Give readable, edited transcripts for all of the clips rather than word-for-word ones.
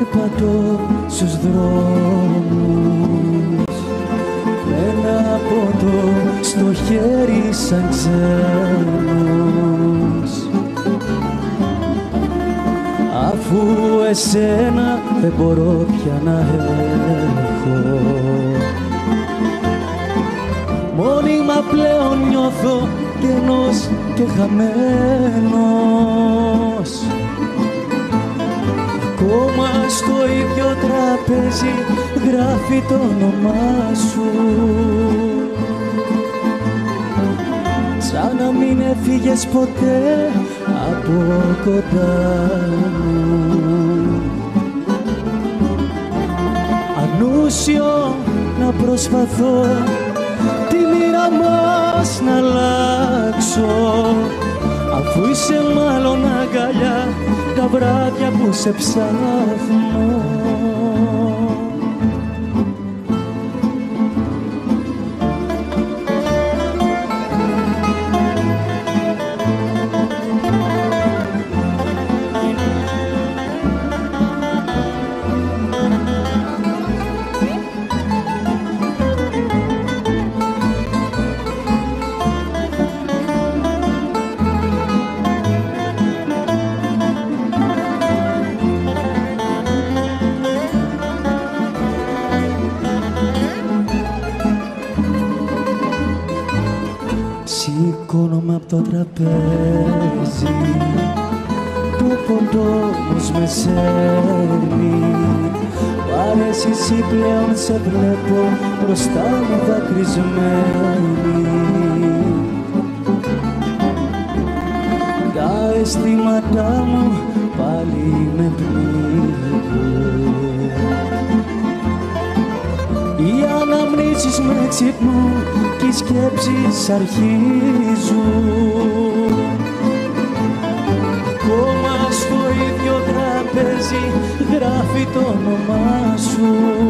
περπατώ στους δρόμους με ένα ποτό στο χέρι σαν ξένος, αφού εσένα δεν μπορώ πια να έχω. Μόνιμα πλέον νιώθω κενός και χαμένος. Ακόμα στο ίδιο τραπέζι γράφει το όνομά σου, σαν να μην έφυγες ποτέ από κοντά μου. Ανούσιο να προσπαθώ τη μοίρα μας να αλλάξω, αφού είσαι μάλλον αγκαλιά τα βράδια που σε ψάχνω. Σηκώνομαι απ' το τραπέζι, το ποντόμος με σέρνει. Πάρε εσύ πλέον σε βλέπω μπροστά μου δακρυσμένη. Τα αισθήματά μου πάλι με πνίγουν. Οι αναμνήσεις με ξυπνούν κι οι σκέψεις αρχίζουν. Ακόμα στο ίδιο τραπέζι γράφει το όνομά σου,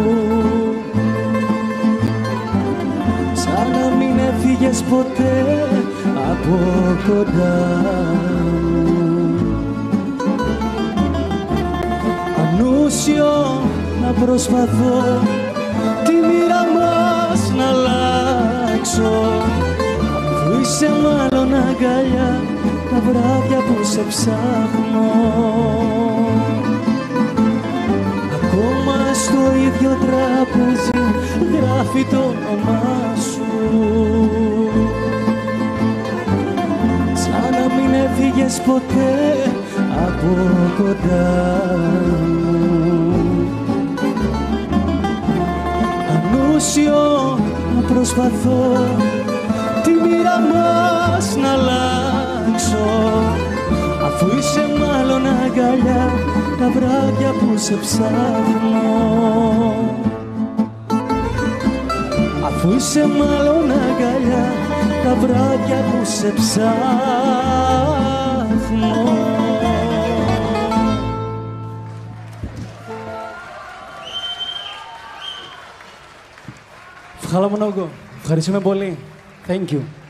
σαν να μην έφυγες ποτέ από κοντά μου. Ανούσιο να προσπαθώ τη μοίρα μας να αλλάξω, αφού είσαι μάλλον αγκαλιά τα βράδια που σε ψάχνω. Ακόμα στο ίδιο τραπέζι γράφει το όνομά σου, σαν να μην έφυγες ποτέ από κοντά μου. Ανούσιο να προσπαθώ τη μοίρα μας να αλλάξω, αφού είσαι μάλλον αγκαλιά τα βράδια που σε ψάχνω. Αφού είσαι μάλλον αγκαλιά τα βράδια που σε ψάχνω. Ευχαριστούμε πολύ. Thank you.